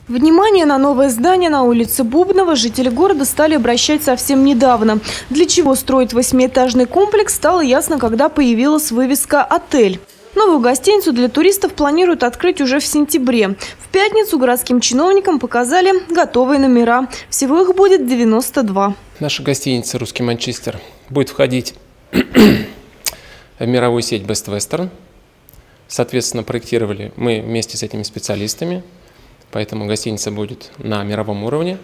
Внимание на новое здание на улице Бубнова жители города стали обращать совсем недавно. Для чего строить 8-этажный комплекс, стало ясно, когда появилась вывеска «Отель». Новую гостиницу для туристов планируют открыть уже в сентябре. В пятницу городским чиновникам показали готовые номера. Всего их будет 92. Наша гостиница «Русский Манчестер» будет входить в мировую сеть Best Western. Соответственно, проектировали мы вместе с этими специалистами. Поэтому гостиница будет на мировом уровне.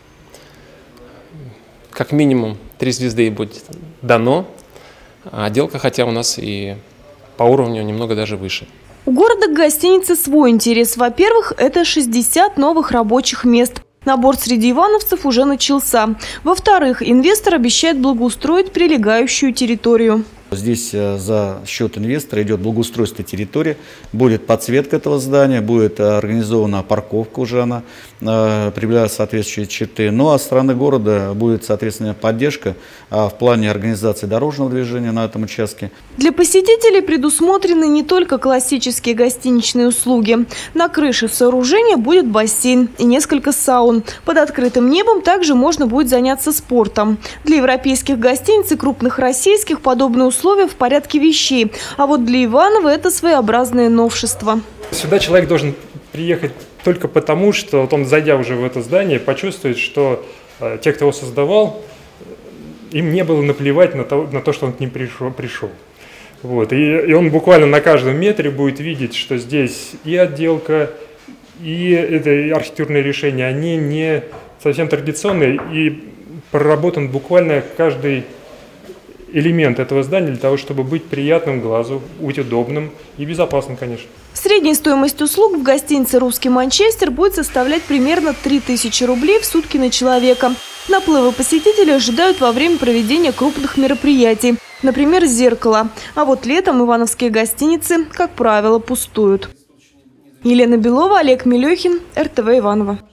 Как минимум 3 звезды будет дано. А отделка, хотя у нас и по уровню немного даже выше. У города к гостинице свой интерес. Во-первых, это 60 новых рабочих мест. Набор среди ивановцев уже начался. Во-вторых, инвестор обещает благоустроить прилегающую территорию. Здесь за счет инвестора идет благоустройство территории, будет подсветка этого здания, будет организована парковка, уже она приобретает соответствующие черты. Ну а со стороны города будет, соответственно, поддержка в плане организации дорожного движения на этом участке. Для посетителей предусмотрены не только классические гостиничные услуги. На крыше сооружения будет бассейн и несколько саун. Под открытым небом также можно будет заняться спортом. Для европейских гостиниц и крупных российских подобные условия в порядке вещей. А вот для Иванова это своеобразное новшество. Сюда человек должен приехать только потому, что вот он, зайдя уже в это здание, почувствует, что те, кто его создавал, им не было наплевать на то, что он к ним пришел. Вот. И он буквально на каждом метре будет видеть, что здесь и отделка, и это архитектурные решения, они не совсем традиционные, и проработан буквально каждый элемент этого здания для того, чтобы быть приятным глазу, быть удобным и безопасным, конечно. Средняя стоимость услуг в гостинице «Русский Манчестер» будет составлять примерно 3000 рублей в сутки на человека. Наплывы посетителей ожидают во время проведения крупных мероприятий, например, «Зеркало». А вот летом ивановские гостиницы, как правило, пустуют. Елена Белова, Олег Мелехин, РТВ Иваново.